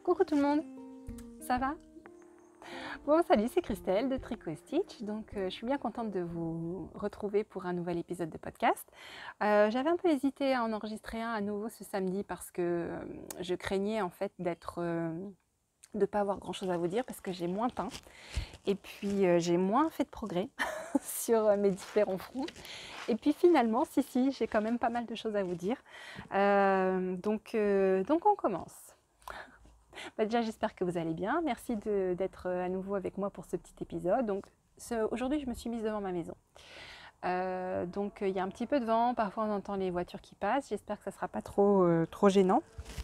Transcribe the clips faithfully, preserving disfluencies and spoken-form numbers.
Coucou tout le monde, ça va? Bon salut, c'est Christelle de Tricot et Stitch, donc euh, je suis bien contente de vous retrouver pour un nouvel épisode de podcast. Euh, J'avais un peu hésité à en enregistrer un à nouveau ce samedi parce que euh, je craignais en fait d'être... Euh, de ne pas avoir grand chose à vous dire parce que j'ai moins peint et puis euh, j'ai moins fait de progrès sur euh, mes différents fronts. Et puis finalement, si, si, j'ai quand même pas mal de choses à vous dire. Euh, donc, euh, donc on commence. Bah déjà, j'espère que vous allez bien. Merci d'être à nouveau avec moi pour ce petit épisode. Donc, aujourd'hui, je me suis mise devant ma maison. Euh, donc, il y a un petit peu de vent. Parfois, on entend les voitures qui passent. J'espère que ça ne sera pas trop, euh, trop gênant.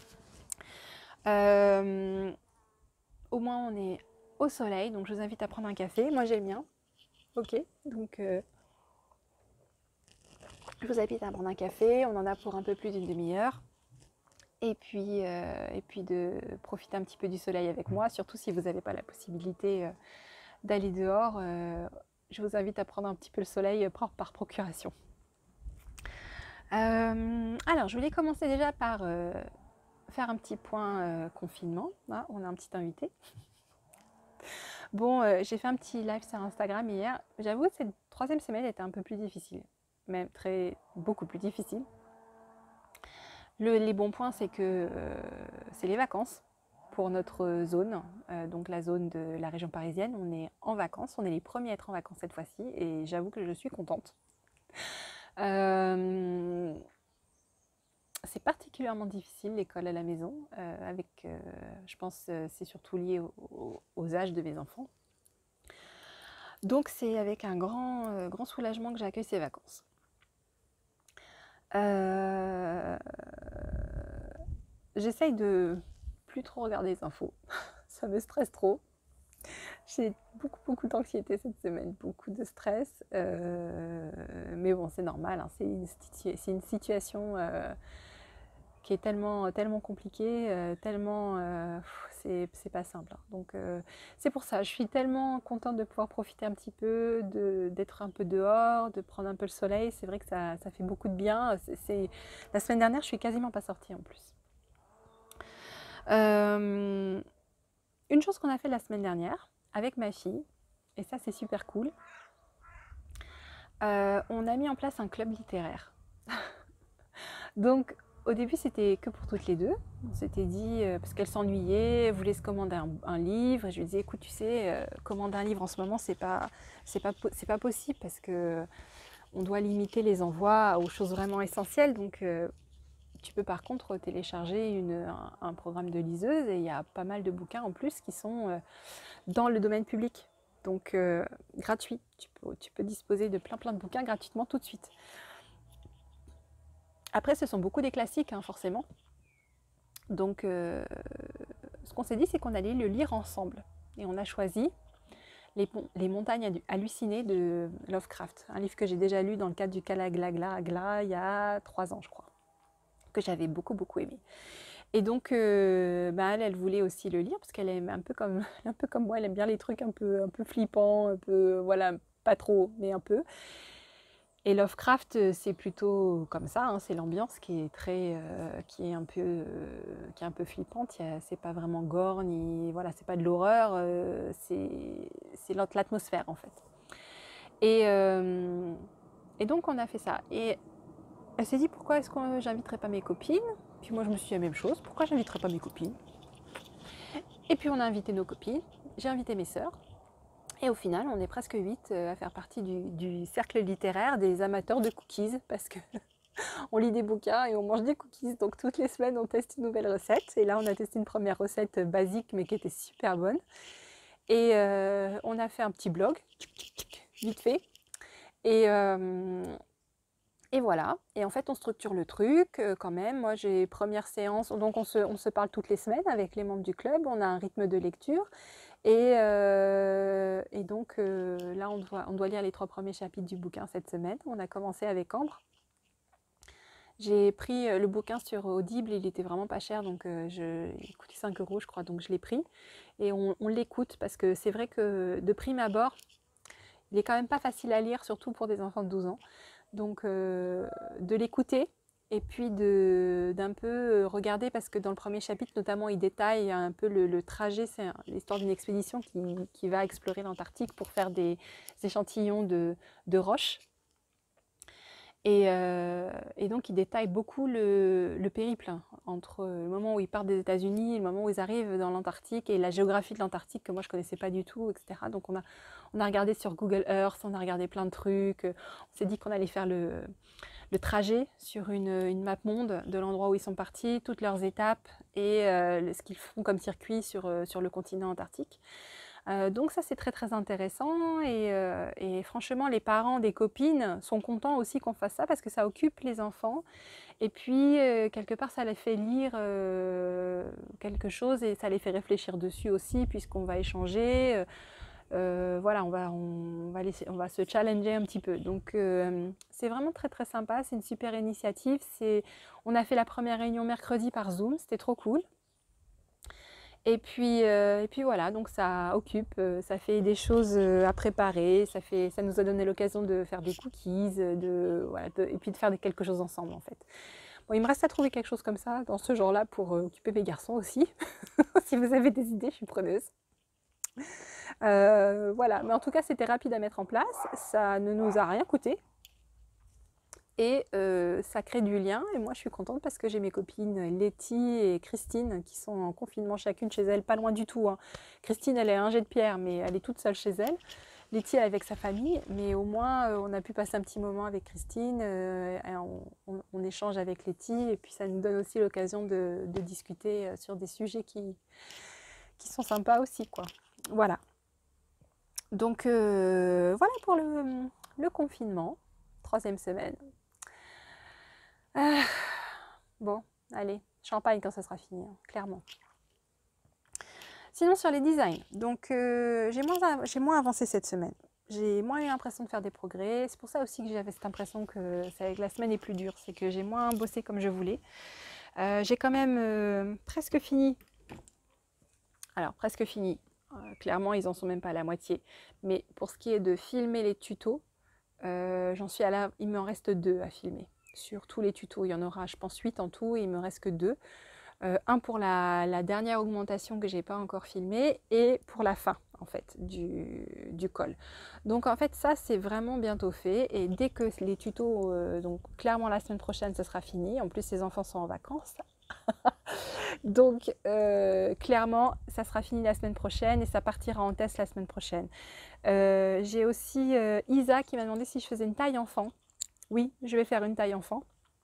Euh, au moins, on est au soleil. Donc, je vous invite à prendre un café. Moi, j'ai le mien. Ok. Donc, euh, je vous invite à prendre un café. On en a pour un peu plus d'une demi-heure. Et puis, euh, et puis de profiter un petit peu du soleil avec moi, surtout si vous n'avez pas la possibilité euh, d'aller dehors. Euh, je vous invite à prendre un petit peu le soleil par, par procuration. Euh, alors, je voulais commencer déjà par euh, faire un petit point euh, confinement. Ah, on a un petit invité. Bon, euh, j'ai fait un petit live sur Instagram hier. J'avoue que cette troisième semaine était un peu plus difficile, même très, beaucoup plus difficile. Le, les bons points, c'est que euh, c'est les vacances pour notre zone, euh, donc la zone de la région parisienne. On est en vacances, on est les premiers à être en vacances cette fois-ci et j'avoue que je suis contente. Euh, c'est particulièrement difficile l'école à la maison, euh, avec, euh, je pense, euh, c'est surtout lié au, au, aux âges de mes enfants. Donc c'est avec un grand, euh, grand soulagement que j'accueille ces vacances. Euh, J'essaye de plus trop regarder les infos, ça me stresse trop. J'ai beaucoup beaucoup d'anxiété cette semaine, beaucoup de stress, euh, mais bon c'est normal, hein, c'est une, une, situation euh, qui est tellement, tellement compliquée, euh, tellement, euh, c'est pas simple. Hein. Donc euh, c'est pour ça, je suis tellement contente de pouvoir profiter un petit peu, d'être un peu dehors, de prendre un peu le soleil, c'est vrai que ça, ça fait beaucoup de bien. C'est la semaine dernière je suis quasiment pas sortie en plus. Euh, une chose qu'on a fait la semaine dernière avec ma fille, et ça c'est super cool, euh, on a mis en place un club littéraire. Donc au début c'était que pour toutes les deux, on s'était dit, euh, parce qu'elle s'ennuyait, elle voulait se commander un, un livre, et je lui disais écoute tu sais, euh, commander un livre en ce moment c'est pas, c'est pas, c'est pas possible parce que on doit limiter les envois aux choses vraiment essentielles, donc euh, tu peux par contre télécharger une, un, un programme de liseuse et il y a pas mal de bouquins en plus qui sont euh, dans le domaine public, donc euh, gratuit. Tu peux, tu peux disposer de plein plein de bouquins gratuitement tout de suite. Après, ce sont beaucoup des classiques, hein, forcément. Donc, euh, ce qu'on s'est dit, c'est qu'on allait le lire ensemble. Et on a choisi les, les Montagnes hallucinées de Lovecraft, un livre que j'ai déjà lu dans le cadre du Kalaglagla il y a trois ans, je crois, que j'avais beaucoup beaucoup aimé. Et donc, euh, bah elle, elle voulait aussi le lire parce qu'elle aime un peu comme, un peu comme moi, elle aime bien les trucs un peu, un peu flippants, un peu, voilà, pas trop, mais un peu. Et Lovecraft, c'est plutôt comme ça, hein, c'est l'ambiance qui est très, euh, qui est un peu, euh, qui est un peu flippante. C'est pas vraiment gore ni, voilà, c'est pas de l'horreur, euh, c'est l'atmosphère en fait. Et, euh, et donc on a fait ça. Et elle s'est dit pourquoi est-ce que j'inviterais pas mes copines? Puis moi je me suis dit la même chose, pourquoi j'inviterais pas mes copines? Et puis on a invité nos copines, j'ai invité mes sœurs. Et au final, on est presque huit à faire partie du, du cercle littéraire des amateurs de cookies parce que on lit des bouquins et on mange des cookies. Donc toutes les semaines, on teste une nouvelle recette. Et là, on a testé une première recette basique mais qui était super bonne. Et euh, on a fait un petit blog, vite fait. Et, euh, et voilà. Et en fait, on structure le truc euh, quand même. Moi, j'ai première séance. Donc on se, on se parle toutes les semaines avec les membres du club. On a un rythme de lecture. Et, euh, et donc euh, là, on doit, on doit lire les trois premiers chapitres du bouquin cette semaine. On a commencé avec Ambre. J'ai pris le bouquin sur Audible, il était vraiment pas cher, donc euh, je, il coûtait cinq euros je crois, donc je l'ai pris. Et on, on l'écoute parce que c'est vrai que de prime abord, il est quand même pas facile à lire, surtout pour des enfants de douze ans. Donc euh, de l'écouter et puis de d'un peu regarder, parce que dans le premier chapitre notamment, il détaille un peu le, le trajet. C'est l'histoire d'une expédition qui, qui va explorer l'Antarctique pour faire des échantillons de, de roches. Et, euh, et donc, il détaille beaucoup le, le périple hein, entre le moment où ils partent des États-Unis et le moment où ils arrivent dans l'Antarctique, et la géographie de l'Antarctique que moi je ne connaissais pas du tout, et cetera. Donc, on a, on a regardé sur Google Earth, on a regardé plein de trucs. On s'est dit qu'on allait faire le, le trajet sur une, une map monde de l'endroit où ils sont partis, toutes leurs étapes et euh, ce qu'ils font comme circuit sur, euh, sur le continent antarctique. Euh, donc ça c'est très très intéressant, et, euh, et franchement les parents des copines sont contents aussi qu'on fasse ça, parce que ça occupe les enfants, et puis euh, quelque part ça les fait lire euh, quelque chose, et ça les fait réfléchir dessus aussi, puisqu'on va échanger, euh, euh, voilà, on va, on, va laisser, on va se challenger un petit peu. Donc euh, c'est vraiment très très sympa, c'est une super initiative. On a fait la première réunion mercredi par Zoom, c'était trop cool. Et puis, euh, et puis voilà, donc ça occupe, euh, ça fait des choses euh, à préparer, ça, fait, ça nous a donné l'occasion de faire des cookies, de, voilà, de, et puis de faire des, quelque chose ensemble en fait. Bon, il me reste à trouver quelque chose comme ça, dans ce genre-là, pour euh, occuper mes garçons aussi. Si vous avez des idées, je suis preneuse. Euh, voilà, mais en tout cas, c'était rapide à mettre en place, ça ne nous a rien coûté. Et euh, ça crée du lien, et moi je suis contente parce que j'ai mes copines Letty et Christine qui sont en confinement chacune chez elles, pas loin du tout. Hein. Christine, elle est à un jet de pierre, mais elle est toute seule chez elle. Letty est avec sa famille, mais au moins euh, on a pu passer un petit moment avec Christine, euh, on, on, on échange avec Letty, et puis ça nous donne aussi l'occasion de, de discuter sur des sujets qui, qui sont sympas aussi, quoi. Voilà. Donc euh, voilà pour le, le confinement, troisième semaine. Ah, bon, allez, champagne quand ça sera fini, hein, clairement. Sinon, sur les designs, donc euh, j'ai moins, moins avancé cette semaine. J'ai moins eu l'impression de faire des progrès. C'est pour ça aussi que j'avais cette impression que la semaine est plus dure. C'est que j'ai moins bossé comme je voulais. Euh, j'ai quand même euh, presque fini. Alors, presque fini. Euh, clairement, ils n'en sont même pas à la moitié. Mais pour ce qui est de filmer les tutos, euh, j'en suis à la... il m'en reste deux à filmer. Sur tous les tutos, il y en aura, je pense, huit en tout, et il me reste que deux. Euh, un pour la, la dernière augmentation que j'ai pas encore filmée, et pour la fin en fait du, du col. Donc en fait ça c'est vraiment bientôt fait, et dès que les tutos, euh, donc clairement la semaine prochaine ce sera fini. En plus les enfants sont en vacances. Donc euh, clairement ça sera fini la semaine prochaine, et ça partira en test la semaine prochaine. Euh, j'ai aussi euh, Isa qui m'a demandé si je faisais une taille enfant. Oui, je vais faire une taille enfant.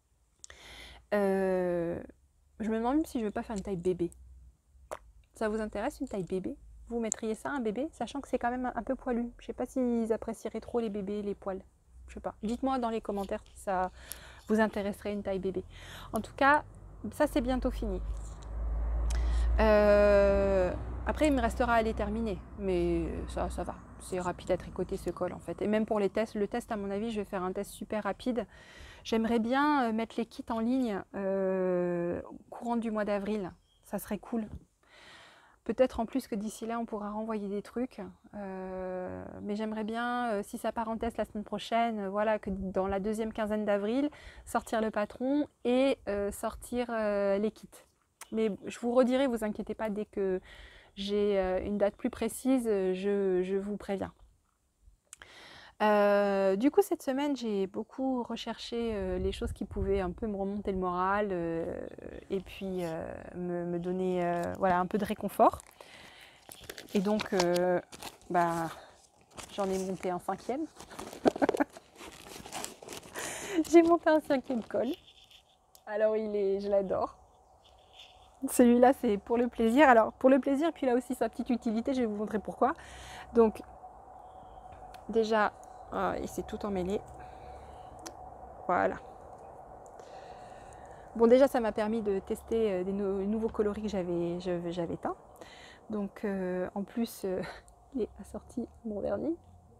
Euh, Je me demande même si je ne veux pas faire une taille bébé. Ça vous intéresse, une taille bébé? Vous mettriez ça, un bébé, sachant que c'est quand même un peu poilu. Je ne sais pas s'ils apprécieraient trop les bébés, les poils. Je sais pas. Dites-moi dans les commentaires si ça vous intéresserait, une taille bébé. En tout cas, ça c'est bientôt fini. Euh, après, il me restera à les terminer, mais ça, ça va. C'est rapide à tricoter ce col en fait. Et même pour les tests, le test à mon avis, je vais faire un test super rapide. J'aimerais bien mettre les kits en ligne euh, courant du mois d'avril. Ça serait cool. Peut-être en plus que d'ici là, on pourra renvoyer des trucs. Euh, mais j'aimerais bien, euh, si ça part en test la semaine prochaine, euh, voilà, que dans la deuxième quinzaine d'avril, sortir le patron et euh, sortir euh, les kits. Mais je vous redirai, vous inquiétez pas, dès que j'ai euh, une date plus précise, je, je vous préviens. Euh, du coup, cette semaine, j'ai beaucoup recherché euh, les choses qui pouvaient un peu me remonter le moral euh, et puis euh, me, me donner euh, voilà, un peu de réconfort. Et donc, euh, bah, j'en ai monté un cinquième. J'ai monté un cinquième col. Alors, il est, je l'adore. Celui-là, c'est pour le plaisir. Alors, pour le plaisir, puis là aussi sa petite utilité, je vais vous montrer pourquoi. Donc, déjà, euh, il s'est tout emmêlé. Voilà. Bon, déjà, ça m'a permis de tester euh, des no nouveaux coloris que j'avais teints. Donc, euh, en plus, euh, il est assorti mon vernis.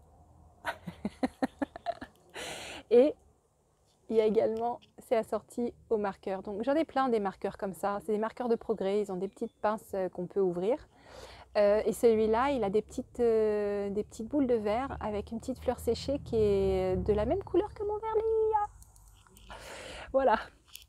Et il y a également, c'est assorti au marqueur. Donc, j'en ai plein des marqueurs comme ça. C'est des marqueurs de progrès. Ils ont des petites pinces euh, qu'on peut ouvrir. Euh, et celui-là, il a des petites, euh, des petites boules de verre avec une petite fleur séchée qui est de la même couleur que mon vernis. Voilà.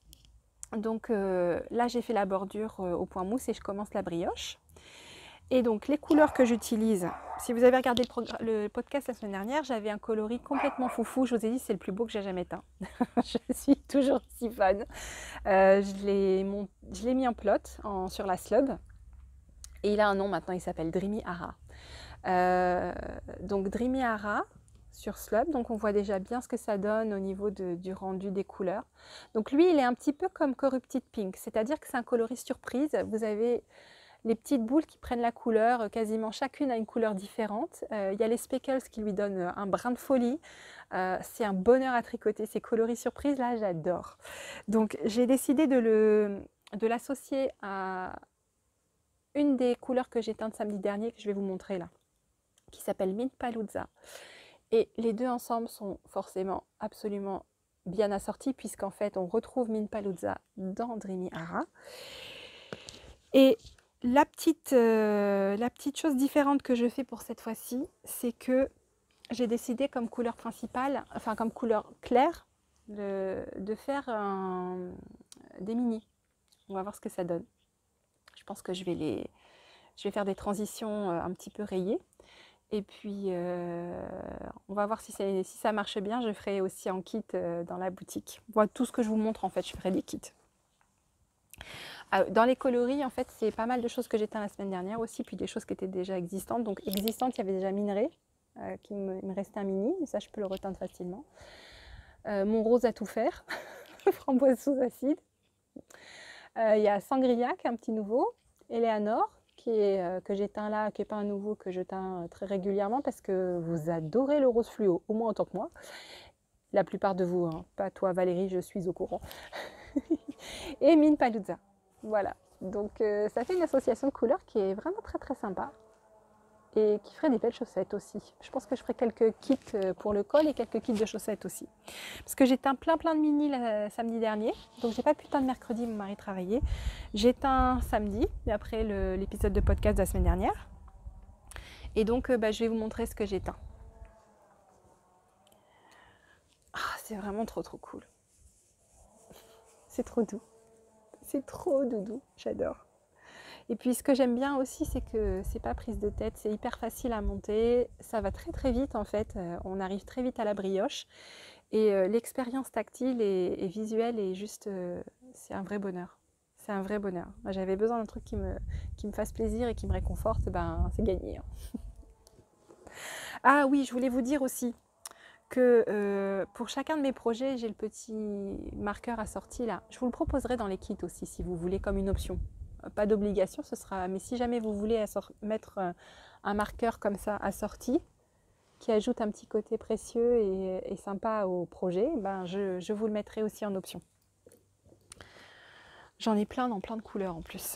Donc euh, là, j'ai fait la bordure euh, au point mousse et je commence la brioche. Et donc les couleurs que j'utilise, si vous avez regardé le, le podcast la semaine dernière, j'avais un coloris complètement foufou. Je vous ai dit, c'est le plus beau que j'ai jamais teint. Je suis toujours si fan. Euh, je l'ai mis en plot en, sur la slub. Et il a un nom maintenant, il s'appelle Dreamy Hara. Euh, donc Dreamy Hara sur Slub, donc on voit déjà bien ce que ça donne au niveau de, du rendu des couleurs. Donc lui, il est un petit peu comme Corrupted Pink, c'est-à-dire que c'est un coloris surprise. Vous avez les petites boules qui prennent la couleur, quasiment chacune a une couleur différente. Euh, il y a les speckles qui lui donnent un brin de folie. Euh, c'est un bonheur à tricoter, ces coloris surprises là, j'adore. Donc j'ai décidé de le, de l'associer à une des couleurs que j'ai teintes samedi dernier, que je vais vous montrer là, qui s'appelle Mint Palooza. Et les deux ensemble sont forcément absolument bien assortis, puisqu'en fait on retrouve Mint Palooza dans Dreamy Hara. Et la petite, euh, la petite chose différente que je fais pour cette fois-ci, c'est que j'ai décidé comme couleur principale, enfin comme couleur claire, de, de faire un, des mini. On va voir ce que ça donne. Je pense que je vais, les, je vais faire des transitions un petit peu rayées. Et puis, euh, on va voir si, si ça marche bien. Je ferai aussi en kit euh, dans la boutique. Voilà, tout ce que je vous montre, en fait, je ferai des kits. Dans les coloris, en fait, c'est pas mal de choses que j'ai teint la semaine dernière aussi, puis des choses qui étaient déjà existantes. Donc, existantes, il y avait déjà Minerai, euh, qui me, il me restait un mini, mais ça, je peux le reteindre facilement. Euh, mon rose à tout faire, framboise sous acide. Euh, il y a Sangria, qui est un petit nouveau. Eleanor, qui est, euh, que j'ai teint là, qui n'est pas un nouveau, que je teins très régulièrement, parce que vous adorez le rose fluo, au moins autant que moi. La plupart de vous, hein. Pas toi Valérie, je suis au courant. Et Mint Palooza. Voilà, donc euh, ça fait une association de couleurs qui est vraiment très très sympa et qui ferait des belles chaussettes aussi. Je pense que je ferai quelques kits pour le col et quelques kits de chaussettes aussi. Parce que j'ai teint plein plein de mini le samedi dernier, donc j'ai pas pu teindre mercredi, mon mari travaillait. J'ai teint samedi, après l'épisode de podcast de la semaine dernière. Et donc euh, bah, je vais vous montrer ce que j'ai teint. Ah, c'est vraiment trop trop cool. C'est trop doux. C'est trop doudou, j'adore. Et puis ce que j'aime bien aussi, c'est que c'est pas prise de tête, c'est hyper facile à monter, ça va très très vite en fait, euh, on arrive très vite à la brioche et euh, l'expérience tactile et, et visuelle est juste, euh, c'est un vrai bonheur. C'est un vrai bonheur. Moi j'avais besoin d'un truc qui me, qui me fasse plaisir et qui me réconforte, ben c'est gagné. Hein. Ah oui, je voulais vous dire aussi que euh, pour chacun de mes projets, j'ai le petit marqueur assorti là. Je vous le proposerai dans les kits aussi si vous voulez comme une option. Pas d'obligation, ce sera. Mais si jamais vous voulez mettre un, un marqueur comme ça assorti, qui ajoute un petit côté précieux et, et sympa au projet, ben je, je vous le mettrai aussi en option. J'en ai plein dans plein de couleurs en plus.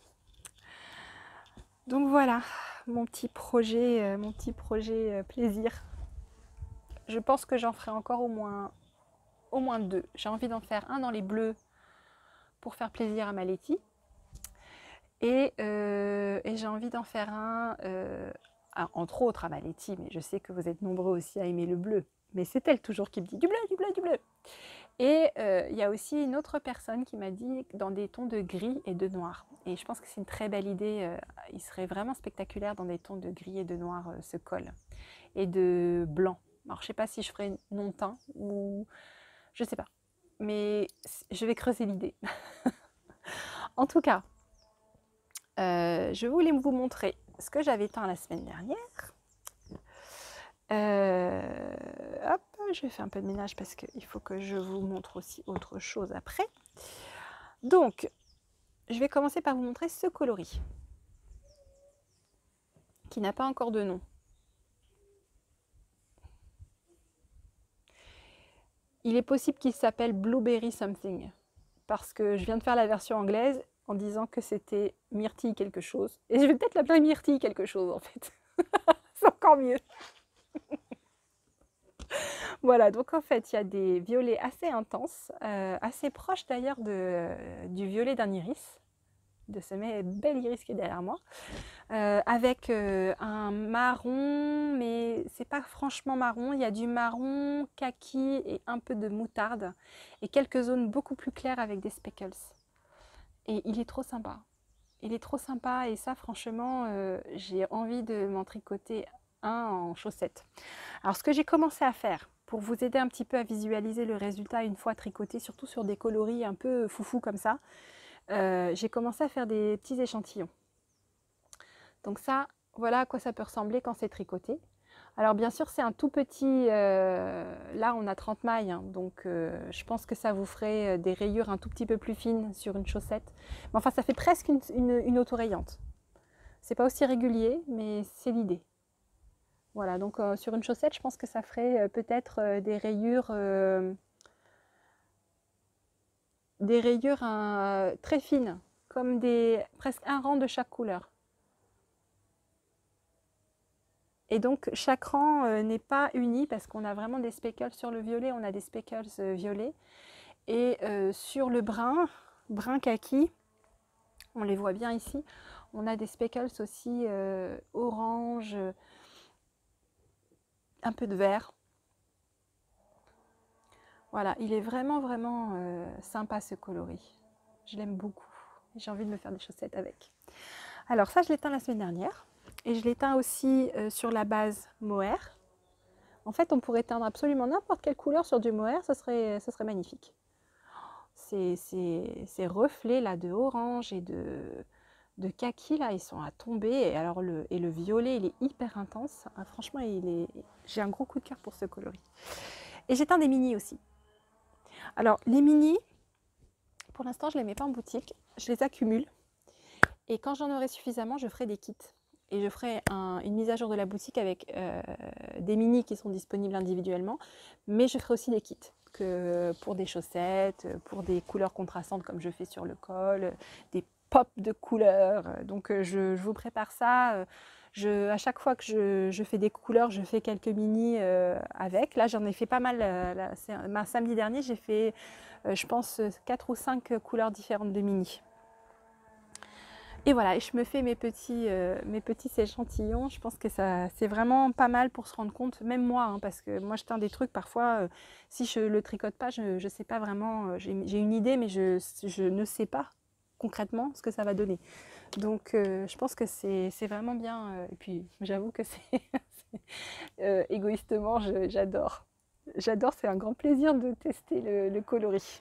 Donc voilà, mon petit projet, euh, mon petit projet euh, plaisir. Je pense que j'en ferai encore au moins, au moins deux. J'ai envie d'en faire un dans les bleus pour faire plaisir à ma Letty. Et, euh, et j'ai envie d'en faire un, euh, entre autres à ma Letty, mais je sais que vous êtes nombreux aussi à aimer le bleu. Mais c'est elle toujours qui me dit du bleu, du bleu, du bleu. Et euh, il y a aussi une autre personne qui m'a dit dans des tons de gris et de noir. Et je pense que c'est une très belle idée. Euh, il serait vraiment spectaculaire dans des tons de gris et de noir euh, ce col. Et de blanc. Alors je ne sais pas si je ferai non teint ou je ne sais pas. Mais je vais creuser l'idée. En tout cas, euh, je voulais vous montrer ce que j'avais teint la semaine dernière. Euh, hop, je vais faire un peu de ménage parce qu'il faut que je vous montre aussi autre chose après. Donc, je vais commencer par vous montrer ce coloris qui n'a pas encore de nom. Il est possible qu'il s'appelle Blueberry Something parce que je viens de faire la version anglaise en disant que c'était myrtille quelque chose. Et je vais peut-être l'appeler myrtille quelque chose en fait. C'est encore mieux. Voilà, donc en fait, il y a des violets assez intenses, euh, assez proches d'ailleurs de, euh, du violet d'un iris. de ce bel iris qui est derrière moi, euh, avec euh, un marron, mais c'est pas franchement marron, il y a du marron, kaki et un peu de moutarde, et quelques zones beaucoup plus claires avec des speckles. Et il est trop sympa. Il est trop sympa, et ça franchement, euh, j'ai envie de m'en tricoter un en chaussettes. Alors ce que j'ai commencé à faire, pour vous aider un petit peu à visualiser le résultat une fois tricoté, surtout sur des coloris un peu foufou comme ça, euh, j'ai commencé à faire des petits échantillons. Donc ça, voilà à quoi ça peut ressembler quand c'est tricoté. Alors bien sûr, c'est un tout petit, euh, là on a trente mailles, hein, donc euh, je pense que ça vous ferait des rayures un tout petit peu plus fines sur une chaussette. Mais enfin, ça fait presque une, une, une auto-rayante. C'est pas aussi régulier, mais c'est l'idée. Voilà, donc euh, sur une chaussette, je pense que ça ferait euh, peut-être euh, des rayures, euh, des rayures euh, très fines, comme des, presque un rang de chaque couleur. Et donc chaque rang euh, n'est pas uni parce qu'on a vraiment des speckles sur le violet, on a des speckles euh, violets. Et euh, sur le brun, brun kaki, on les voit bien ici, on a des speckles aussi euh, orange, un peu de vert. Voilà, il est vraiment vraiment euh, sympa ce coloris. Je l'aime beaucoup. J'ai envie de me faire des chaussettes avec. Alors ça, je l'ai teint la semaine dernière. Et je l'ai teint aussi euh, sur la base mohair. En fait, on pourrait teindre absolument n'importe quelle couleur sur du mohair, ce serait, ce serait magnifique. Ces, ces, ces reflets là de orange et de, de kaki, là, ils sont à tomber. Et, alors le, et le violet, il est hyper intense. Ah, franchement, il est... j'ai un gros coup de cœur pour ce coloris. Et j'ai teint des mini aussi. Alors, les mini, pour l'instant, je ne les mets pas en boutique. Je les accumule. Et quand j'en aurai suffisamment, je ferai des kits. Et je ferai un, une mise à jour de la boutique avec euh, des mini qui sont disponibles individuellement. Mais je ferai aussi des kits que pour des chaussettes, pour des couleurs contrastantes comme je fais sur le col, des pops de couleurs. Donc je, je vous prépare ça. Je, à chaque fois que je, je fais des couleurs, je fais quelques mini euh, avec. Là, j'en ai fait pas mal. Euh, là, un samedi dernier, j'ai fait, euh, je pense, quatre ou cinq couleurs différentes de mini. Et voilà, et je me fais mes petits, euh, mes petits échantillons. Je pense que ça, c'est vraiment pas mal pour se rendre compte, même moi, hein, parce que moi je teins des trucs parfois, euh, si je le tricote pas, je ne sais pas vraiment, euh, j'ai une idée, mais je, je ne sais pas concrètement ce que ça va donner. Donc euh, je pense que c'est vraiment bien. Euh, et puis j'avoue que c'est euh, égoïstement, j'adore. J'adore, c'est un grand plaisir de tester le, le coloris.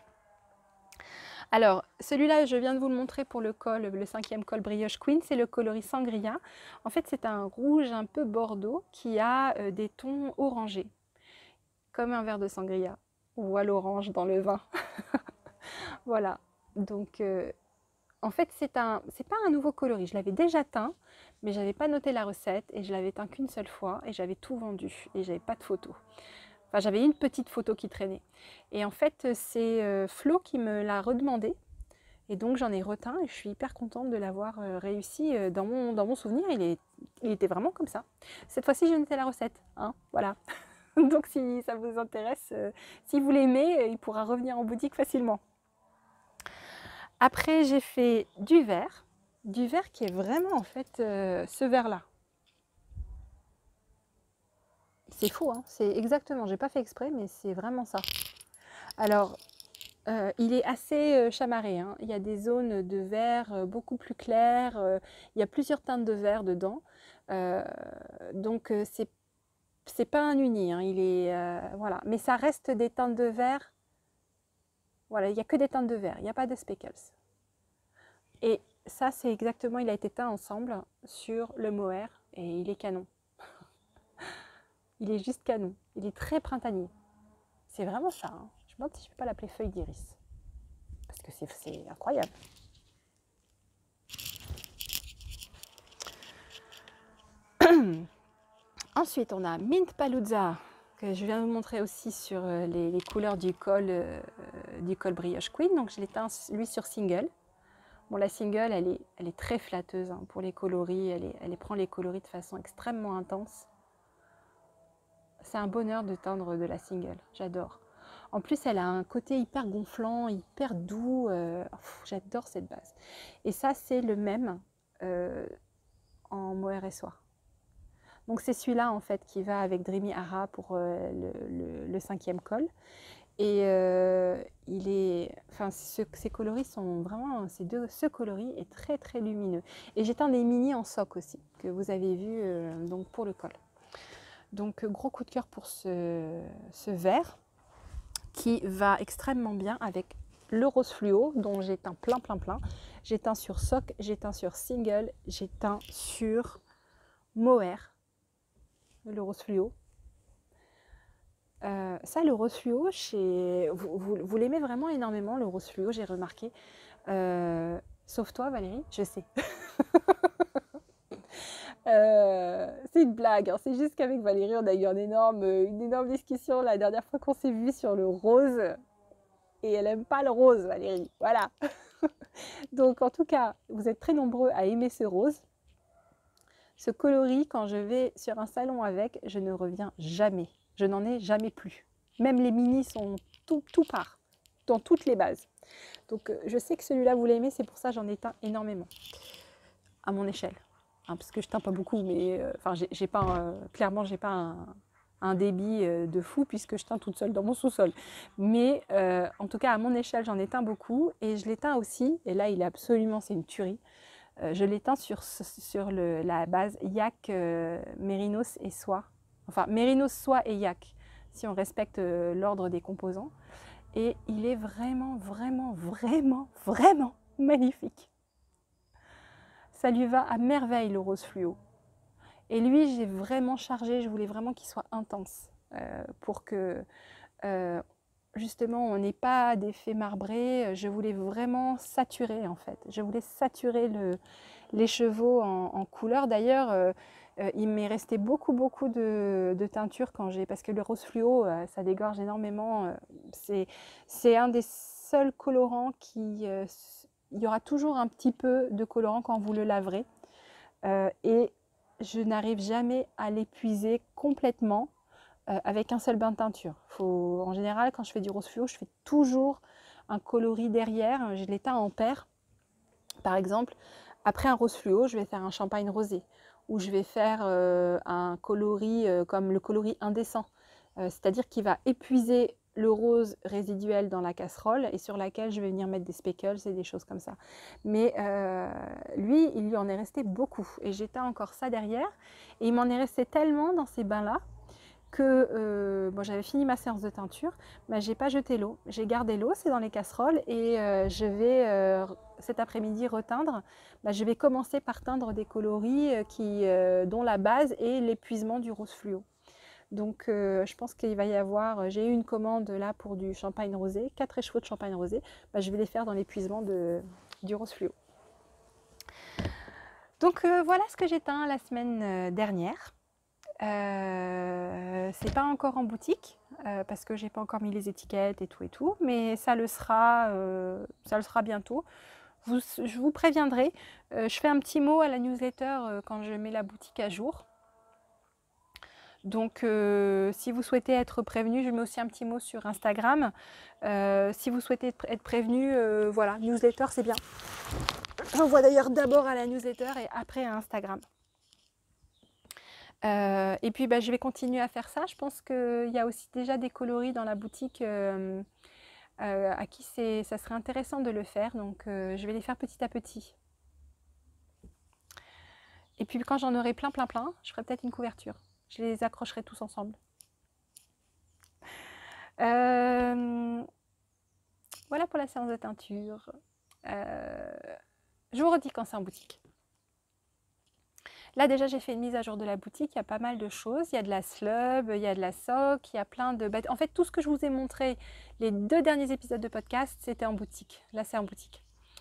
Alors, celui-là, je viens de vous le montrer pour le col, le cinquième col Brioche Queen, c'est le coloris Sangria. En fait, c'est un rouge un peu bordeaux qui a euh, des tons orangés, comme un verre de sangria. On voit l'orange dans le vin. Voilà, donc euh, en fait, c'est un, c'est pas un nouveau coloris. Je l'avais déjà teint, mais je n'avais pas noté la recette et je l'avais teint qu'une seule fois et j'avais tout vendu et j'avais pas de photo. Enfin, j'avais une petite photo qui traînait. Et en fait, c'est euh, Flo qui me l'a redemandé. Et donc j'en ai reteint et je suis hyper contente de l'avoir euh, réussi. Euh, dans, mon, dans mon souvenir, il, est, il était vraiment comme ça. Cette fois-ci, j'ai noté la recette. Hein, voilà. Donc si ça vous intéresse, euh, si vous l'aimez, il pourra revenir en boutique facilement. Après, j'ai fait du vert. Du vert qui est vraiment en fait euh, ce vert-là. C'est fou, hein, c'est exactement, j'ai pas fait exprès, mais c'est vraiment ça. Alors, euh, il est assez euh, chamarré, hein. Il y a des zones de vert euh, beaucoup plus claires, euh, il y a plusieurs teintes de vert dedans. Euh, donc, euh, c'est c'est pas un uni, hein, il est, euh, voilà. Mais ça reste des teintes de vert, voilà, il n'y a que des teintes de vert, il n'y a pas de speckles. Et ça, c'est exactement, il a été teint ensemble sur le mohair et il est canon. Il est juste canon, il est très printanier. C'est vraiment ça, hein. Je me demande si je ne peux pas l'appeler feuille d'iris. Parce que c'est incroyable. Ensuite, on a Mint Palooza, que je viens de vous montrer aussi sur les, les couleurs du col, euh, du col Brioche Queen. Donc, je l'ai teint, lui, sur single. Bon, la single, elle est, elle est très flatteuse hein, pour les coloris. Elle, est, elle prend les coloris de façon extrêmement intense. C'est un bonheur de teindre de la single. J'adore. En plus, elle a un côté hyper gonflant, hyper doux. Euh, J'adore cette base. Et ça, c'est le même euh, en mohair et soie. Donc c'est celui-là en fait qui va avec Dreamy Hara pour euh, le, le, le cinquième col. Et euh, il est, enfin, ce, ces coloris sont vraiment, ces deux, ce coloris est très très lumineux. Et j'ai un des mini en soc aussi que vous avez vu euh, donc pour le col. Donc gros coup de cœur pour ce, ce vert qui va extrêmement bien avec le rose fluo dont j'ai teint plein plein plein. J'ai teint sur soc, j'ai teint sur single, j'ai teint sur mohair. Le rose fluo. Euh, ça, le rose fluo, chez... vous, vous, vous l'aimez vraiment énormément, le rose fluo, j'ai remarqué. Euh, sauf toi, Valérie, je sais. euh, c'est une blague, hein. C'est juste qu'avec Valérie, on a eu un énorme, une énorme discussion la dernière fois qu'on s'est vu sur le rose. Et elle n'aime pas le rose, Valérie. Voilà. Donc, en tout cas, vous êtes très nombreux à aimer ce rose. Ce coloris, quand je vais sur un salon avec, je ne reviens jamais. Je n'en ai jamais plus. Même les minis sont tout, tout part, dans toutes les bases. Donc je sais que celui-là, vous l'aimez, c'est pour ça que j'en ai teint énormément, à mon échelle. Hein, parce que je teins pas beaucoup, mais euh, enfin, j'ai pas, euh, clairement, j'ai pas un, un débit euh, de fou, puisque je teins toute seule dans mon sous-sol. Mais euh, en tout cas, à mon échelle, j'en ai teint beaucoup, et je les teins aussi, et là, il est absolument, c'est une tuerie. Euh, je l'éteins sur, sur le, la base yak, euh, mérinos et soie. Enfin, mérinos, soie et yak, si on respecte euh, l'ordre des composants. Et il est vraiment, vraiment, vraiment, vraiment magnifique. Ça lui va à merveille, le rose fluo. Et lui, j'ai vraiment chargé, je voulais vraiment qu'il soit intense euh, pour que... Euh, justement, on n'ait pas d'effet marbré. Je voulais vraiment saturer, en fait. Je voulais saturer le, les chevaux en, en couleur. D'ailleurs, euh, euh, il m'est resté beaucoup, beaucoup de, de teinture quand j'ai... Parce que le rose fluo, euh, ça dégorge énormément. Euh, c'est un des seuls colorants qui... Euh, il y aura toujours un petit peu de colorant quand vous le laverez. Euh, et je n'arrive jamais à l'épuiser complètement. Euh, avec un seul bain de teinture. Faut, en général, quand je fais du rose fluo, je fais toujours un coloris derrière. Je les teins en paire. Par exemple, après un rose fluo, je vais faire un champagne rosé. Ou je vais faire euh, un coloris euh, comme le coloris indécent. Euh, C'est-à-dire qu'il va épuiser le rose résiduel dans la casserole et sur laquelle je vais venir mettre des speckles et des choses comme ça. Mais euh, lui, il lui en est resté beaucoup. Et j'ai teint encore ça derrière. Et il m'en est resté tellement dans ces bains-là que euh, bon, j'avais fini ma séance de teinture, mais j'ai pas jeté l'eau. J'ai gardé l'eau, c'est dans les casseroles, et euh, je vais euh, cet après-midi reteindre. Bah, je vais commencer par teindre des coloris qui, euh, dont la base est l'épuisement du rose fluo. Donc euh, je pense qu'il va y avoir, j'ai eu une commande là pour du champagne rosé, quatre écheveaux de champagne rosé, bah, je vais les faire dans l'épuisement du rose fluo. Donc euh, voilà ce que j'ai teint la semaine dernière. Euh, c'est pas encore en boutique euh, parce que j'ai pas encore mis les étiquettes et tout et tout, mais ça le sera, euh, ça le sera bientôt. Vous, je vous préviendrai. Euh, je fais un petit mot à la newsletter euh, quand je mets la boutique à jour. Donc, euh, si vous souhaitez être prévenu, je mets aussi un petit mot sur Instagram. Euh, si vous souhaitez être prévenu, euh, voilà, newsletter, c'est bien. J'envoie d'ailleurs d'abord à la newsletter et après à Instagram. Euh, et puis bah, je vais continuer à faire ça. Je pense qu'il y a aussi déjà des coloris dans la boutique euh, euh, à qui ça serait intéressant de le faire. Donc euh, je vais les faire petit à petit. Et puis quand j'en aurai plein plein plein, je ferai peut-être une couverture. Je les accrocherai tous ensemble. Euh, voilà pour la séance de teinture. Euh, je vous redis quand c'est en boutique. Là, déjà, j'ai fait une mise à jour de la boutique. Il y a pas mal de choses. Il y a de la slub, il y a de la sock, il y a plein de bêtes. En fait, tout ce que je vous ai montré, les deux derniers épisodes de podcast, c'était en boutique. Là, c'est en boutique.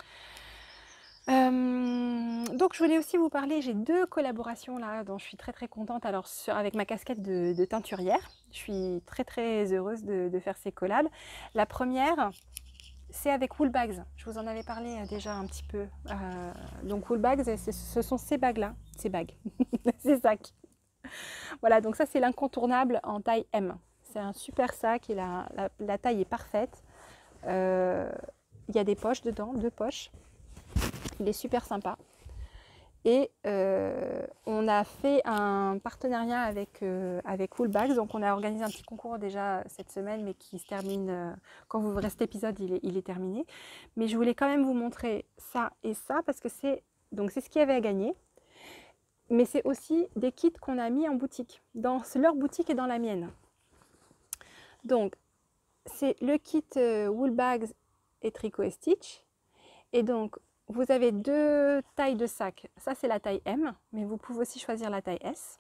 Euh, donc, je voulais aussi vous parler. J'ai deux collaborations là dont je suis très très contente. Alors, sur, avec ma casquette de, de teinturière, je suis très très heureuse de, de faire ces collabs. La première, c'est avec Woolbags. Je vous en avais parlé déjà un petit peu. Euh, donc Woolbags, ce sont ces bagues-là. Ces bagues. Ces sacs. Voilà, donc ça c'est l'incontournable en taille M. c'est un super sac et la, la, la taille est parfaite. Euh, il y a des poches dedans, deux poches. Il est super sympa. Et euh, on a fait un partenariat avec, euh, avec Woolbags. Donc on a organisé un petit concours déjà cette semaine, mais qui se termine, euh, quand vous verrez cet épisode, il est, il est terminé. Mais je voulais quand même vous montrer ça et ça, parce que c'est donc c'est ce qu'il y avait à gagner. Mais c'est aussi des kits qu'on a mis en boutique, dans leur boutique et dans la mienne. Donc c'est le kit euh, Woolbags et Tricot et Stitch. Et donc vous avez deux tailles de sac. Ça, c'est la taille M, mais vous pouvez aussi choisir la taille S.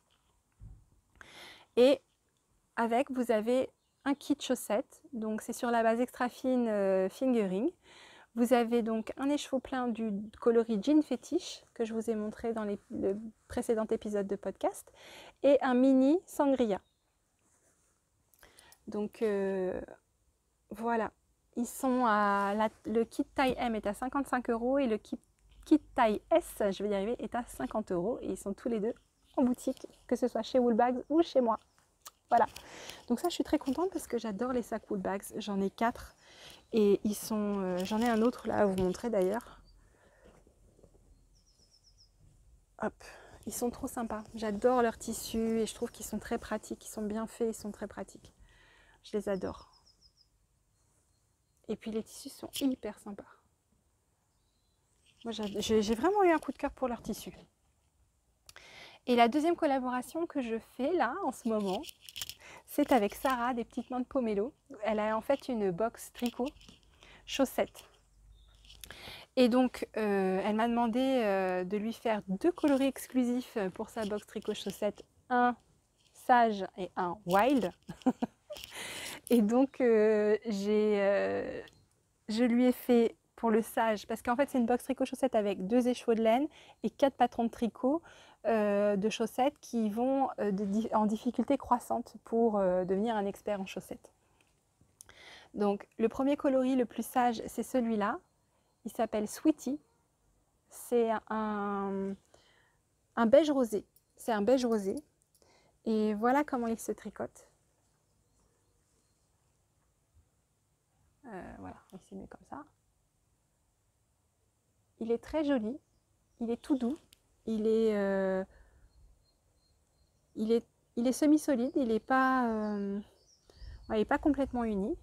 Et avec, vous avez un kit chaussettes. Donc, c'est sur la base extra fine euh, fingering. Vous avez donc un écheveau plein du coloris Jean Fétiche, que je vous ai montré dans les, le précédent épisode de podcast. Et un mini sangria. Donc, euh, voilà. Ils sont à la, le kit taille M est à cinquante-cinq euros et le kit, kit taille S, je vais y arriver, est à cinquante euros. Et ils sont tous les deux en boutique, que ce soit chez Woolbags ou chez moi. Voilà. Donc ça, je suis très contente parce que j'adore les sacs Woolbags. J'en ai quatre et ils sont. Euh, j'en ai un autre là à vous montrer d'ailleurs. Hop. Ils sont trop sympas. J'adore leurs tissus et je trouve qu'ils sont très pratiques. Ils sont bien faits, ils sont très pratiques. Je les adore. Et puis les tissus sont hyper sympas. Moi, j'ai vraiment eu un coup de cœur pour leurs tissus. Et la deuxième collaboration que je fais là, en ce moment, c'est avec Sarah des Petites Mains de Pomelo. Elle a en fait une box tricot chaussettes. Et donc, euh, elle m'a demandé euh, de lui faire deux coloris exclusifs pour sa box tricot chaussettes. Un sage et un wild. Et donc, euh, j'ai, euh, je lui ai fait pour le sage, parce qu'en fait, c'est une box tricot chaussettes avec deux écheveaux de laine et quatre patrons de tricot euh, de chaussettes qui vont euh, de, en difficulté croissante pour euh, devenir un expert en chaussettes. Donc, le premier coloris le plus sage, c'est celui-là. Il s'appelle Sweetie. C'est un, un beige rosé. C'est un beige rosé. Et voilà comment il se tricote. Euh, voilà, il s'est mis comme ça. Il est très joli. Il est tout doux. Il est, euh, il est, il est semi-solide. Il n'est pas, euh, il est pas complètement uni.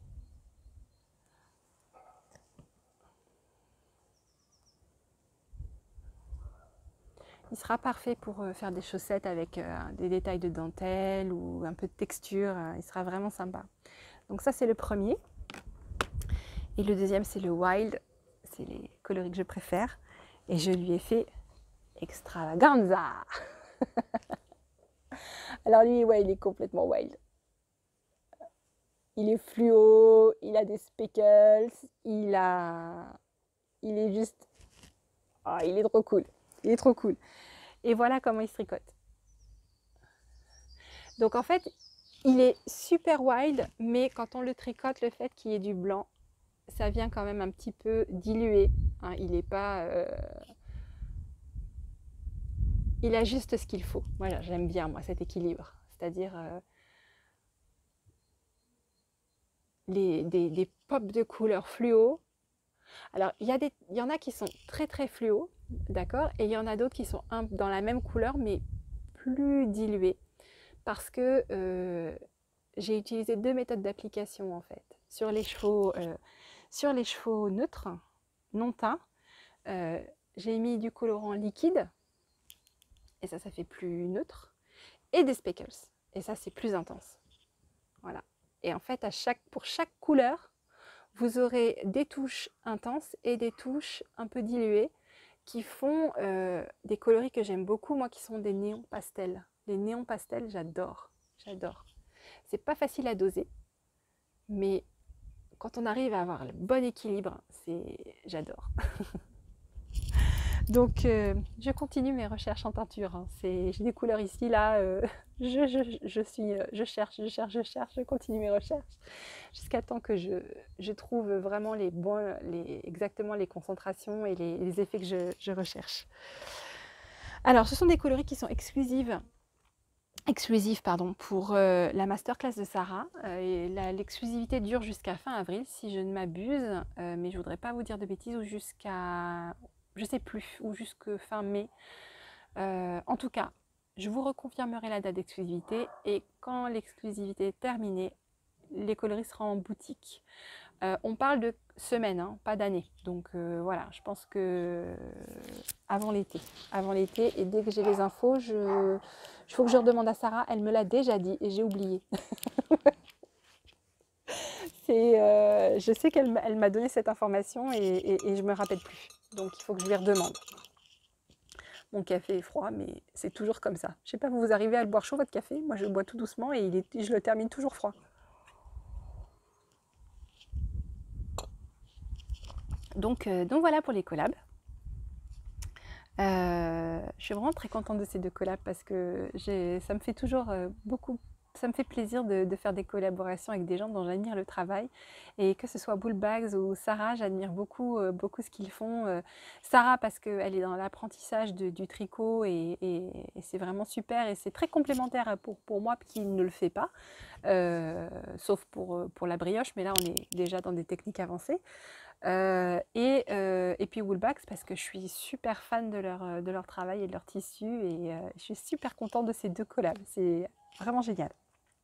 Il sera parfait pour faire des chaussettes avec des détails de dentelle ou un peu de texture. Il sera vraiment sympa. Donc ça, c'est le premier. Et le deuxième, c'est le wild. C'est les coloris que je préfère. Et je lui ai fait extravaganza. Alors lui, ouais, il est complètement wild. Il est fluo, il a des speckles, il a... Il est juste... Oh, il est trop cool. Il est trop cool. Et voilà comment il se tricote. Donc en fait, il est super wild, mais quand on le tricote, le fait qu'il y ait du blanc, ça vient quand même un petit peu diluer. Hein, il n'est pas... Euh... Il a juste ce qu'il faut. Voilà, j'aime bien, moi, cet équilibre. C'est-à-dire euh, les, des, des pops de couleurs fluo. Alors, il y, a des, il y en a qui sont très, très fluo, d'accord? Et il y en a d'autres qui sont un, dans la même couleur, mais plus diluées. Parce que euh, j'ai utilisé deux méthodes d'application, en fait. Sur les chevaux, euh, sur les chevaux neutres, non teints, euh, j'ai mis du colorant liquide. Et ça, ça fait plus neutre. Et des speckles. Et ça, c'est plus intense. Voilà. Et en fait, à chaque, pour chaque couleur, vous aurez des touches intenses et des touches un peu diluées qui font euh, des coloris que j'aime beaucoup, moi, qui sont des néons pastels. Les néons pastels, j'adore. J'adore. C'est pas facile à doser, mais quand on arrive à avoir le bon équilibre, c'est j'adore. Donc, euh, je continue mes recherches en teinture. Hein. J'ai des couleurs ici, là. Euh, je, je, je, suis, je cherche, je cherche, je cherche. Je continue mes recherches jusqu'à temps que je, je trouve vraiment les bons, les, exactement les concentrations et les, les effets que je, je recherche. Alors, ce sont des coloris qui sont exclusives exclusive pardon, pour euh, la masterclass de Sarah. Euh, L'exclusivité dure jusqu'à fin avril, si je ne m'abuse, euh, mais je voudrais pas vous dire de bêtises, ou jusqu'à, je sais plus, ou jusqu'à fin mai. Euh, en tout cas, je vous reconfirmerai la date d'exclusivité, et quand l'exclusivité est terminée, les coloris seront en boutique. Euh, on parle de semaines, hein, pas d'années. Donc euh, voilà, je pense que avant l'été, avant l'été, et dès que j'ai les infos, je, il faut que je redemande à Sarah. Elle me l'a déjà dit et j'ai oublié. C'est, euh, je sais qu'elle elle m'a donné cette information et, et, et je me rappelle plus. Donc il faut que je lui redemande. Mon café est froid, mais c'est toujours comme ça. Je sais pas, vous, vous arrivez à le boire chaud votre café? Moi, je le bois tout doucement et il est, je le termine toujours froid. Donc, euh, donc voilà pour les collabs. Euh, je suis vraiment très contente de ces deux collabs parce que ça me fait toujours euh, beaucoup, ça me fait plaisir de, de faire des collaborations avec des gens dont j'admire le travail. Et que ce soit Bullbags ou Sarah, j'admire beaucoup, euh, beaucoup ce qu'ils font. Euh, Sarah parce qu'elle est dans l'apprentissage du tricot et, et, et c'est vraiment super et c'est très complémentaire pour, pour moi qui ne le fais pas, euh, sauf pour, pour la brioche, mais là on est déjà dans des techniques avancées. Euh, et, euh, et puis Woolbacks parce que je suis super fan de leur, de leur travail et de leur tissu et euh, je suis super contente de ces deux collabs, c'est vraiment génial.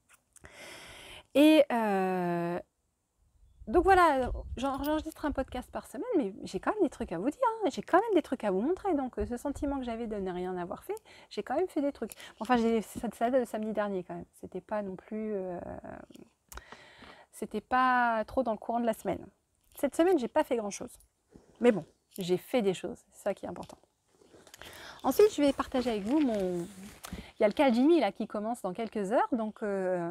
Et euh, donc voilà, j'enregistre un podcast par semaine, mais j'ai quand même des trucs à vous dire, hein, j'ai quand même des trucs à vous montrer, donc ce sentiment que j'avais de ne rien avoir fait, j'ai quand même fait des trucs. Enfin, j'ai ça, ça date de samedi dernier quand même, c'était pas non plus, euh, c'était pas trop dans le courant de la semaine. Cette semaine, j'ai pas fait grand chose. Mais bon, j'ai fait des choses, c'est ça qui est important. Ensuite, je vais partager avec vous mon... Il y a le cas Jimmy là qui commence dans quelques heures, donc euh...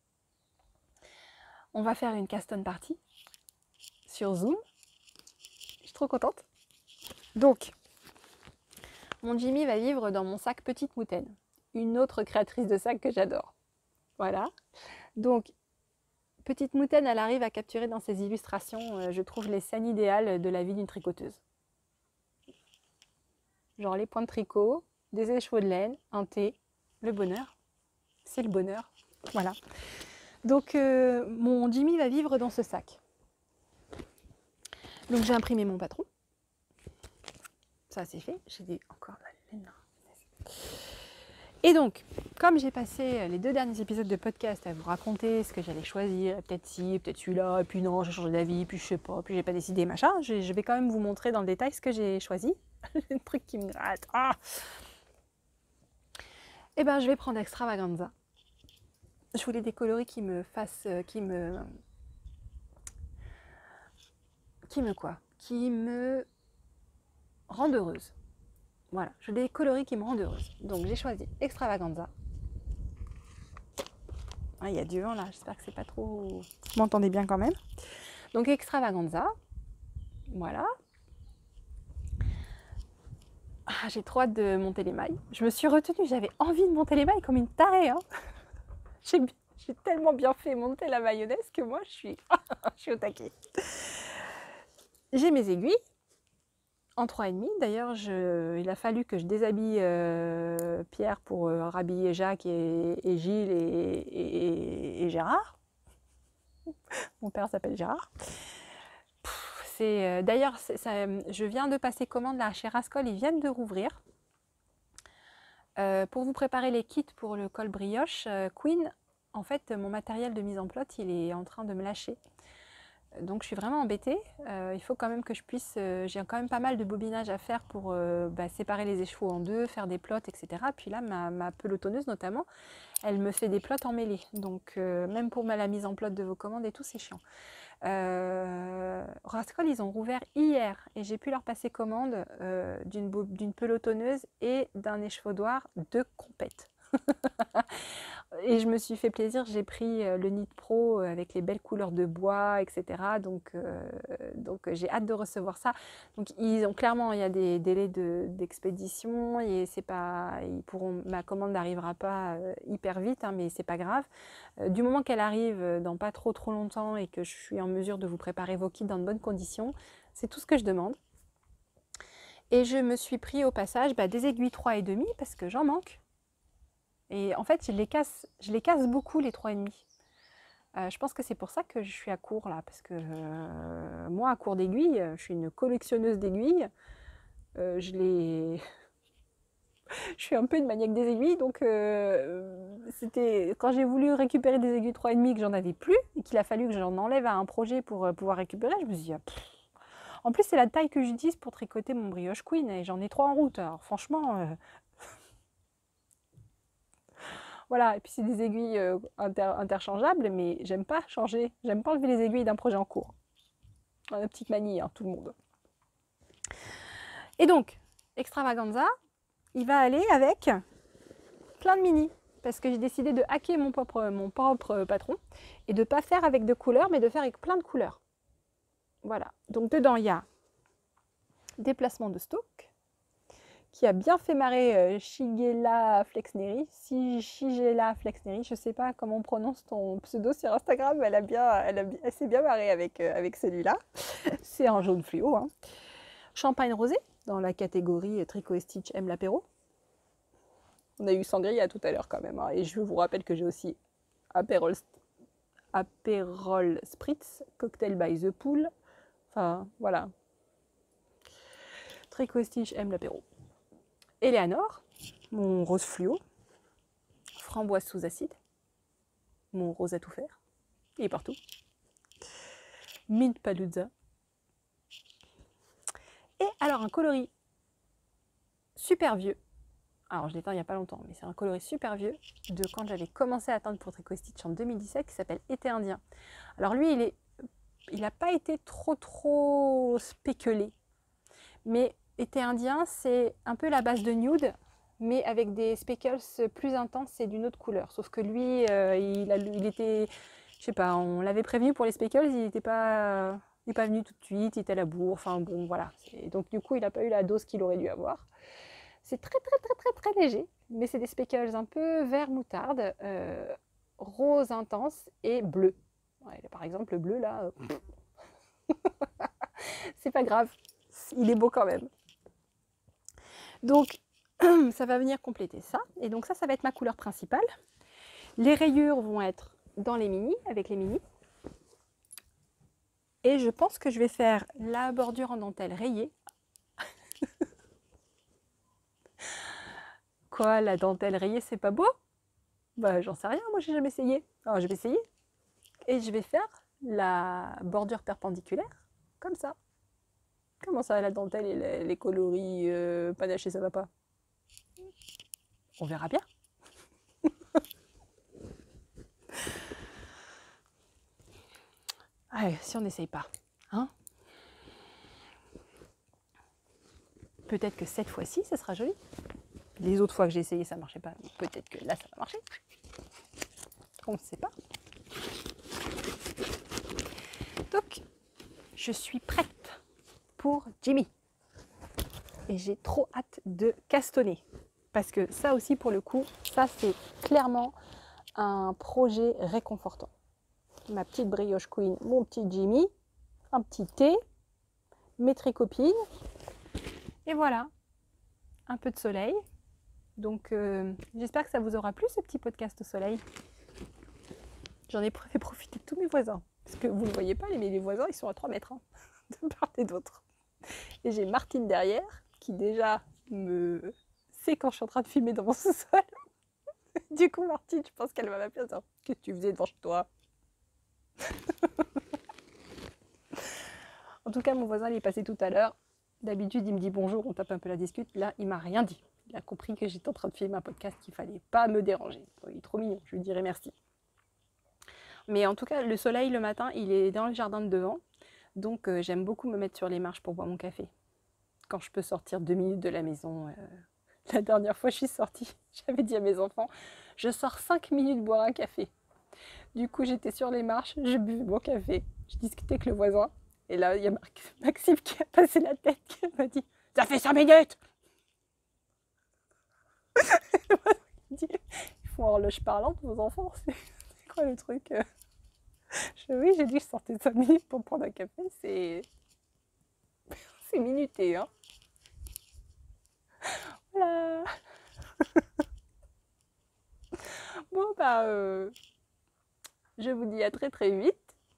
on va faire une Caston party sur Zoom. Je suis trop contente. Donc, mon Jimmy va vivre dans mon sac Petite Moutaine, une autre créatrice de sac que j'adore. Voilà. Donc, Petite Moutaine, elle arrive à capturer dans ses illustrations, euh, je trouve, les scènes idéales de la vie d'une tricoteuse. Genre les points de tricot, des écheveaux de laine, un thé, le bonheur. C'est le bonheur. Voilà. Donc, euh, mon Jimmy va vivre dans ce sac. Donc, j'ai imprimé mon patron. Ça, c'est fait. J'ai dit encore la laine. Et donc, comme j'ai passé les deux derniers épisodes de podcast à vous raconter ce que j'allais choisir, peut-être ci, peut-être celui-là, et puis non, j'ai changé d'avis, puis je sais pas, puis j'ai pas décidé, machin, je, je vais quand même vous montrer dans le détail ce que j'ai choisi. Un truc qui me gratte. Ah et ben, je vais prendre Extravaganza. Je voulais des coloris qui me fassent, qui me, qui me quoi, qui me rendent heureuse. Voilà, je veux des coloris qui me rendent heureuse. Donc j'ai choisi Extravaganza. Ah, il y a du vent là, j'espère que c'est pas trop... Vous m'entendez bien quand même. Donc Extravaganza, voilà. Ah, j'ai trop hâte de monter les mailles. Je me suis retenue, j'avais envie de monter les mailles comme une tarée. Hein. J'ai tellement bien fait monter la mayonnaise que moi je suis, je suis au taquet. J'ai mes aiguilles en trois virgule cinq. D'ailleurs, il a fallu que je déshabille euh, Pierre pour euh, rhabiller Jacques et, et Gilles et, et, et Gérard. Mon père s'appelle Gérard. Euh, D'ailleurs, je viens de passer commande là chez Rascol, ils viennent de rouvrir. Euh, pour vous préparer les kits pour le col brioche, euh, Queen, en fait, mon matériel de mise en plot, il est en train de me lâcher. Donc je suis vraiment embêtée. Euh, il faut quand même que je puisse... Euh, j'ai quand même pas mal de bobinage à faire pour euh, bah, séparer les écheveaux en deux, faire des plots, et cetera. Puis là, ma, ma pelotonneuse notamment, elle me fait des plots emmêlés. Donc euh, même pour la mise en plot de vos commandes et tout, c'est chiant. Euh, Rascol, ils ont rouvert hier et j'ai pu leur passer commande euh, d'une pelotonneuse et d'un échevaudoir de compète. Et je me suis fait plaisir, j'ai pris le Knit Pro avec les belles couleurs de bois, et cetera. Donc, euh, donc j'ai hâte de recevoir ça. Donc ils ont clairement, il y a des délais d'expédition de, et c'est pas, ils pourront, ma commande n'arrivera pas euh, hyper vite, hein, mais c'est pas grave. Euh, du moment qu'elle arrive dans pas trop trop longtemps et que je suis en mesure de vous préparer vos kits dans de bonnes conditions, c'est tout ce que je demande. Et je me suis pris au passage bah, des aiguilles trois et demi parce que j'en manque. Et en fait, je les casse, je les casse beaucoup, les trois virgule cinq. Euh, je pense que c'est pour ça que je suis à court là, parce que euh, moi, à court d'aiguilles, je suis une collectionneuse d'aiguilles. Euh, je les... je suis un peu une maniaque des aiguilles, donc euh, c'était quand j'ai voulu récupérer des aiguilles trois virgule cinq que j'en avais plus, et qu'il a fallu que j'en enlève à un projet pour euh, pouvoir récupérer, je me suis dit, ah, pff. En plus c'est la taille que j'utilise pour tricoter mon brioche queen, et j'en ai trois en route, alors franchement... Euh... Voilà, et puis c'est des aiguilles euh, inter interchangeables, mais j'aime pas changer, j'aime pas enlever les aiguilles d'un projet en cours. Une petite manie, hein, tout le monde. Et donc, Extravaganza, il va aller avec plein de mini, parce que j'ai décidé de hacker mon propre, mon propre patron, et de ne pas faire avec de couleurs, mais de faire avec plein de couleurs. Voilà, donc dedans il y a déplacement de stock, qui a bien fait marrer euh, Shigella Flexneri. Si Shigella Flexneri, je ne sais pas comment on prononce ton pseudo sur Instagram, elle, a bien, elle, a, elle s'est bien marrée avec, euh, avec celui-là. C'est en jaune fluo. Hein. Champagne rosé, dans la catégorie Tricot et Stitch aime l'apéro. On a eu Sangria tout à l'heure quand même. Hein. Et je vous rappelle que j'ai aussi Aperol, Aperol Spritz, Cocktail by the Pool. Enfin, voilà. Tricot et Stitch aime l'apéro. Eleanor, mon rose fluo, framboise sous acide, mon rose à tout faire, il est partout. Mint Palooza. Et alors un coloris super vieux, alors je l'ai teint il n'y a pas longtemps, mais c'est un coloris super vieux de quand j'avais commencé à teindre pour Tricot Stitch en deux mille dix-sept qui s'appelle Été Indien. Alors lui, il est, il n'a pas été trop trop spéculé, mais Été Indien, c'est un peu la base de nude, mais avec des speckles plus intenses et d'une autre couleur. Sauf que lui, euh, il, a, il était, je sais pas, on l'avait prévenu pour les speckles, il n'était pas, il n'est pas venu tout de suite, il était à la bourre, enfin bon, voilà. Et donc du coup, il n'a pas eu la dose qu'il aurait dû avoir. C'est très très très très très léger, mais c'est des speckles un peu vert moutarde, euh, rose intense et bleu. Ouais, par exemple, le bleu là, euh... c'est pas grave, il est beau quand même. Donc, ça va venir compléter ça. Et donc ça, ça va être ma couleur principale. Les rayures vont être dans les mini, avec les mini. Et je pense que je vais faire la bordure en dentelle rayée. Quoi, la dentelle rayée, c'est pas beau? Bah, j'en sais rien, moi j'ai jamais essayé. Alors je vais essayer. Et je vais faire la bordure perpendiculaire, comme ça. Comment ça, la dentelle et les, les coloris euh, panachés, ça va pas? On verra bien. Allez, si on n'essaye pas, hein? Peut-être que cette fois-ci, ça sera joli. Les autres fois que j'ai essayé, ça ne marchait pas. Peut-être que là, ça va marcher. On ne sait pas. Donc, je suis prête pour Jimmy. Et j'ai trop hâte de castonner. Parce que ça aussi, pour le coup, ça, c'est clairement un projet réconfortant. Ma petite brioche queen, mon petit Jimmy, un petit thé, mes tricopines. Et voilà, un peu de soleil. Donc, euh, j'espère que ça vous aura plu, ce petit podcast au soleil. J'en ai fait profiter de tous mes voisins. Parce que vous ne le voyez pas, mais les voisins, ils sont à trois mètres, hein, de part et d'autre. Et j'ai Martine derrière, qui déjà me sait quand je suis en train de filmer dans mon sous-sol. Du coup, Martine, je pense qu'elle va m'appeler en disant « Qu'est-ce que tu faisais devant chez toi ?» En tout cas, mon voisin, il est passé tout à l'heure. D'habitude, il me dit bonjour, on tape un peu la discute. Là, il m'a rien dit. Il a compris que j'étais en train de filmer un podcast, qu'il fallait pas me déranger. Il est trop mignon, je lui dirai merci. Mais en tout cas, le soleil, le matin, il est dans le jardin de devant. Donc, euh, j'aime beaucoup me mettre sur les marches pour boire mon café. Quand je peux sortir deux minutes de la maison. Euh, la dernière fois, je suis sortie, j'avais dit à mes enfants, je sors cinq minutes boire un café. Du coup, j'étais sur les marches, je buvais mon café. Je discutais avec le voisin. Et là, il y a Maxime qui a passé la tête, qui m'a dit « Ça fait cinq minutes !» Il dit « Ils font horloge parlante, vos enfants, c'est quoi le truc ?» je, Oui, j'ai dit je sortais cinq minutes pour prendre un café, c'est c'est minuté, hein. Voilà. Bon, bah, euh, je vous dis à très très vite.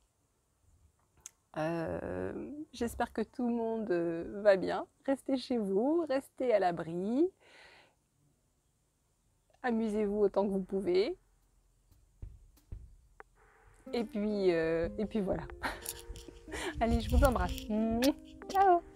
Euh, J'espère que tout le monde euh, va bien. Restez chez vous, restez à l'abri. Amusez-vous autant que vous pouvez. Et puis, euh, et puis voilà. Allez, je vous embrasse. Ciao!